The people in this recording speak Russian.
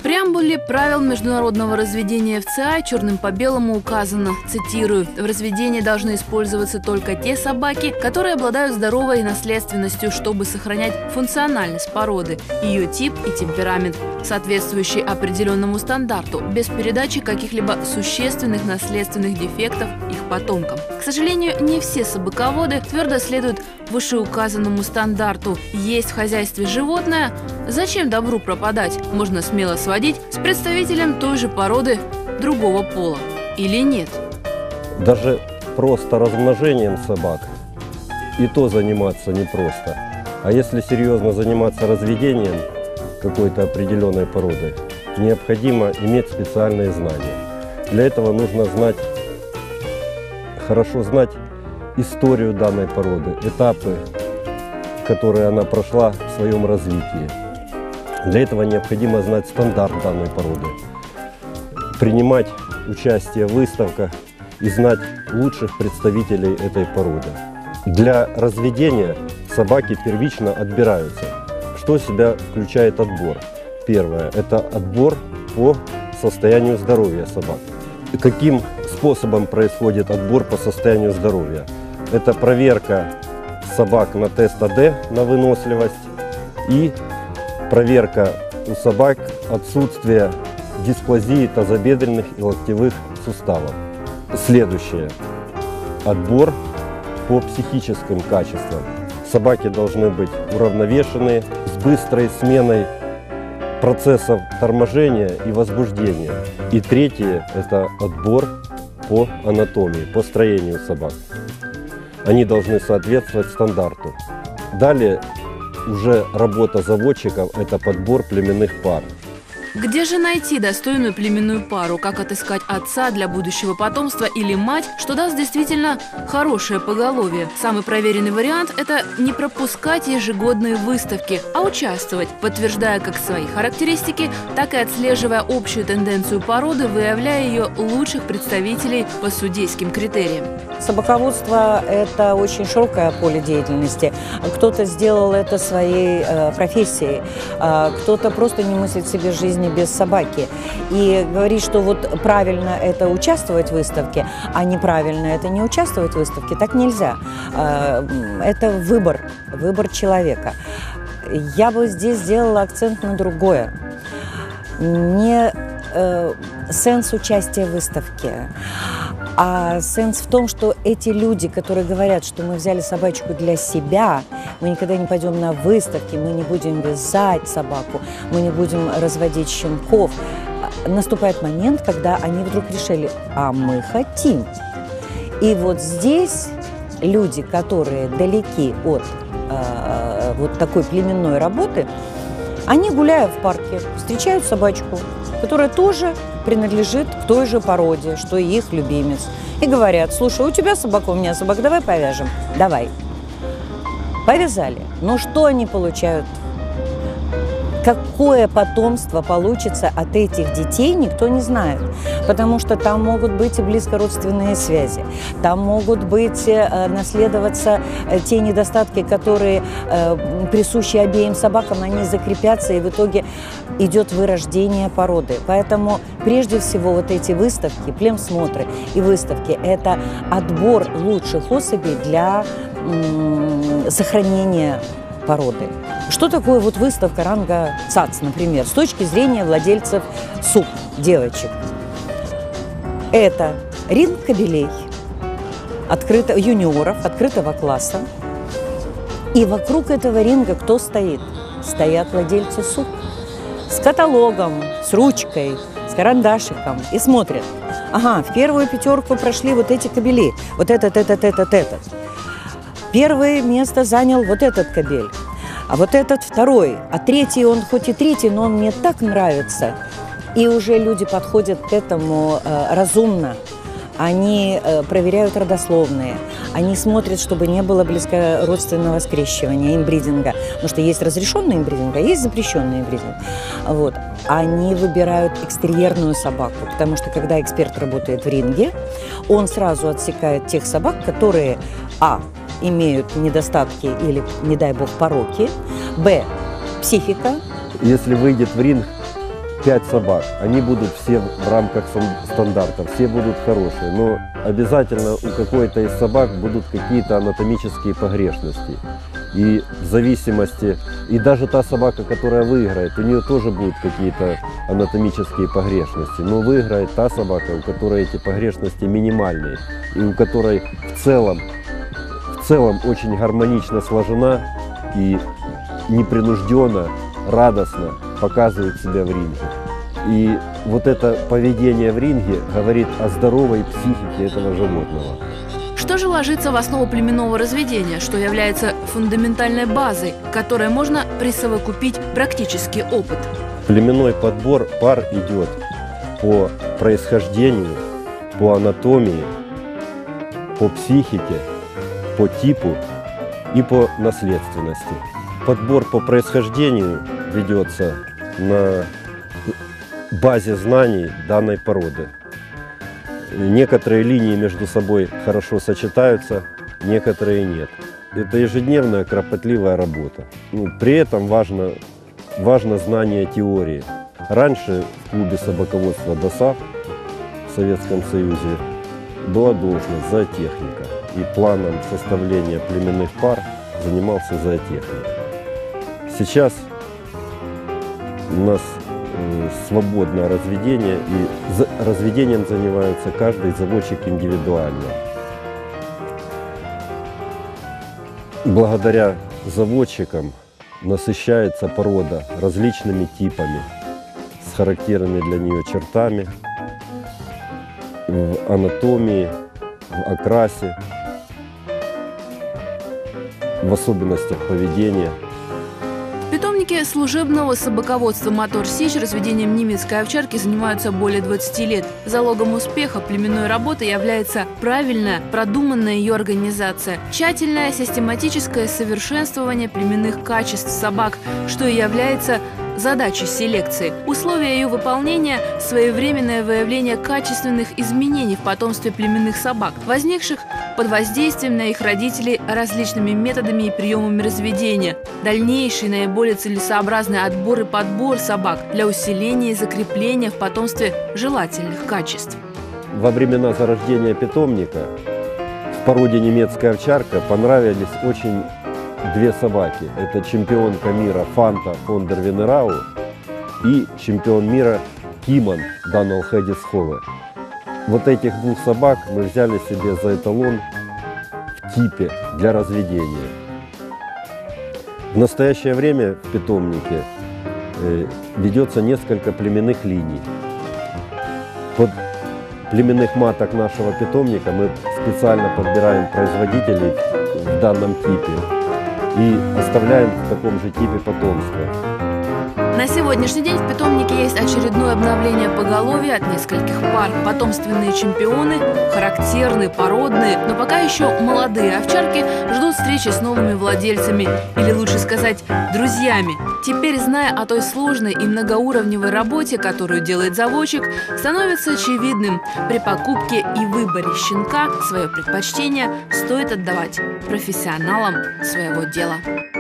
преамбуле правил международного разведения ФЦИ черным по белому указано, цитирую, «В разведении должны использоваться только те собаки, которые обладают здоровой наследственностью, чтобы сохранять функциональность породы, ее тип и темперамент, соответствующий определенному стандарту, без передачи каких-либо существенных наследственных дефектов их потомкам». К сожалению, не все собаководы твердо следуют вышеуказанному стандарту. Есть в хозяйстве животное, зачем добру пропадать? Можно смело сводить с представителем той же породы другого пола. Или нет? Даже просто размножением собак и то заниматься непросто. А если серьезно заниматься разведением какой-то определенной породы, необходимо иметь специальные знания. Для этого нужно хорошо знать историю данной породы, этапы, которые она прошла в своем развитии. Для этого необходимо знать стандарт данной породы, принимать участие в выставках и знать лучших представителей этой породы. Для разведения собаки первично отбираются. Что в себя включает отбор? Первое – это отбор по состоянию здоровья собак. Каким способом происходит отбор по состоянию здоровья? Это проверка собак на тест АД на выносливость и проверка у собак отсутствия дисплазии тазобедренных и локтевых суставов. Следующее. Отбор по психическим качествам. Собаки должны быть уравновешенные, с быстрой сменой процессов торможения и возбуждения. И третье – это отбор по анатомии, по строению собак. Они должны соответствовать стандарту. Далее уже работа заводчиков – это подбор племенных пар. Где же найти достойную племенную пару? Как отыскать отца для будущего потомства или мать, что даст действительно хорошее поголовье? Самый проверенный вариант – это не пропускать ежегодные выставки, а участвовать, подтверждая как свои характеристики, так и отслеживая общую тенденцию породы, выявляя ее лучших представителей по судейским критериям. Собаководство – это очень широкое поле деятельности. Кто-то сделал это своей профессией, кто-то просто не мыслит себе жизни без собаки. И говорить, что вот правильно это участвовать в выставке, а неправильно это не участвовать в выставке, так нельзя. Это выбор человека. Я бы здесь сделала акцент на другое. Не сенс участия в выставке, а сенс в том, что эти люди, которые говорят, что мы взяли собачку для себя, мы никогда не пойдем на выставки, мы не будем вязать собаку, мы не будем разводить щенков. Наступает момент, когда они вдруг решили, а мы хотим. И вот здесь люди, которые далеки от вот такой племенной работы, они, гуляя в парке, встречают собачку, которая тоже принадлежит к той же породе, что и их любимец. И говорят, слушай, у тебя собака, у меня собака, давай повяжем. Давай. Повязали. Но что они получают? Какое потомство получится от этих детей, никто не знает. Потому что там могут быть и близкородственные связи, там могут быть наследоваться те недостатки, которые присущи обеим собакам, они закрепятся, и в итоге идет вырождение породы. Поэтому прежде всего вот эти выставки, племсмотры и выставки – это отбор лучших особей для сохранения породы. Что такое вот выставка ранга ЦАЦ, например, с точки зрения владельцев СУП, девочек? Это ринг кобелей, юниоров, открытого класса. И вокруг этого ринга кто стоит? Стоят владельцы СУП с каталогом, с ручкой, с карандашиком и смотрят. Ага, в первую пятерку прошли вот эти кобели, вот этот. Первое место занял вот этот кобель, а вот этот второй, а третий, он хоть и третий, но он мне так нравится. И уже люди подходят к этому разумно. Они проверяют родословные, они смотрят, чтобы не было близкородственного скрещивания, инбридинга. Потому что есть разрешенный инбридинг, а есть запрещенный инбридинг. Вот. Они выбирают экстерьерную собаку, потому что когда эксперт работает в ринге, он сразу отсекает тех собак, которые имеют недостатки или, не дай бог, пороки, б, психика. Если выйдет в ринг 5 собак. Они будут все в рамках стандарта, все будут хорошие, но обязательно у какой-то из собак будут какие-то анатомические погрешности. И в зависимости, и даже та собака, которая выиграет, у нее тоже будут какие-то анатомические погрешности. Но выиграет та собака, у которой эти погрешности минимальные, и у которой в целом очень гармонично сложена и непринужденно, радостно показывает себя в ринге. И вот это поведение в ринге говорит о здоровой психике этого животного. Что же ложится в основу племенного разведения, что является фундаментальной базой, к которой можно присовокупить практический опыт? Племенной подбор пар идет по происхождению, по анатомии, по психике, по типу и по наследственности. Подбор по происхождению ведется на базе знаний данной породы. Некоторые линии между собой хорошо сочетаются, некоторые нет. Это ежедневная кропотливая работа. При этом важно знание теории. Раньше в клубе собаководства ДОСААФ в Советском Союзе была должность зоотехника. И планом составления племенных пар занимался зоотехник. Сейчас у нас свободное разведение, и разведением занимается каждый заводчик индивидуально. Благодаря заводчикам насыщается порода различными типами, с характерными для нее чертами, в анатомии, в окрасе, в особенностях поведения. В питомнике служебного собаководства «Мотор Сич» разведением немецкой овчарки занимаются более 20 лет. Залогом успеха племенной работы является правильная, продуманная ее организация, тщательное систематическое совершенствование племенных качеств собак, что и является задачей селекции. Условия ее выполнения – своевременное выявление качественных изменений в потомстве племенных собак, возникших под воздействием на их родителей различными методами и приемами разведения, дальнейший наиболее целесообразный отбор и подбор собак для усиления и закрепления в потомстве желательных качеств. Во времена зарождения питомника в породе немецкая овчарка понравились очень две собаки. Это чемпионка мира Фанта фон дер Венерау и чемпион мира Киман Даннел Хедис Хове. Вот этих двух собак мы взяли себе за эталон в типе для разведения. В настоящее время в питомнике ведется несколько племенных линий. Под племенных маток нашего питомника мы специально подбираем производителей в данном типе и оставляем в таком же типе потомство. На сегодняшний день в питомнике есть очередное обновление поголовья от нескольких пар. Потомственные чемпионы, характерные, породные, но пока еще молодые овчарки ждут встречи с новыми владельцами, или лучше сказать, друзьями. Теперь, зная о той сложной и многоуровневой работе, которую делает заводчик, становится очевидным: при покупке и выборе щенка свое предпочтение стоит отдавать профессионалам своего дела.